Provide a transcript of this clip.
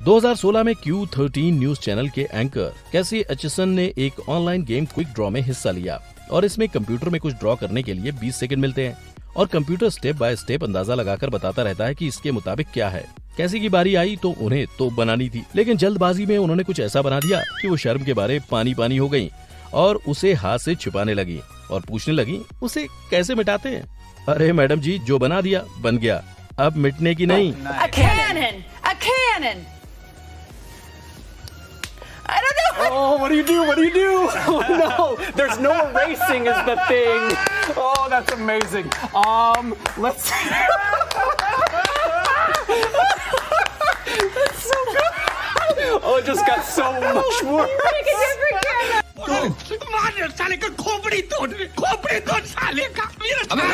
2016 में Q13 news channel के anchor Kaci Aitchison ने एक ऑनलाइन गेम क्विक ड्रॉ में हिस्सा लिया और इसमें कंप्यूटर में कुछ ड्रॉ करने के लिए 20 सेकंड मिलते हैं और कंप्यूटर स्टेप बाय स्टेप अंदाजा लगाकर बताता रहता है कि इसके मुताबिक क्या है। कैसी की बारी आई तो उन्हें तोप बनानी थी, लेकिन जल्दबाजी में उन्होंने कुछ ऐसा बना दिया कि वो शर्म के बारे पानी पानी हो गयी और उसे हाथ से छिपाने लगी और पूछने लगी उसे कैसे मिटाते हैं। अरे मैडम जी, जो बना दिया बन गया, अब मिटने की नहीं। A cannon! A cannon! I don't know. Oh, what do you do? What do you do? Oh no, there's no erasing is the thing. Oh, that's amazing. Let's see. That's so good. Oh, it just got so much worse. Make a different cannon. मार साले का खोपड़ी तोड़ साले का।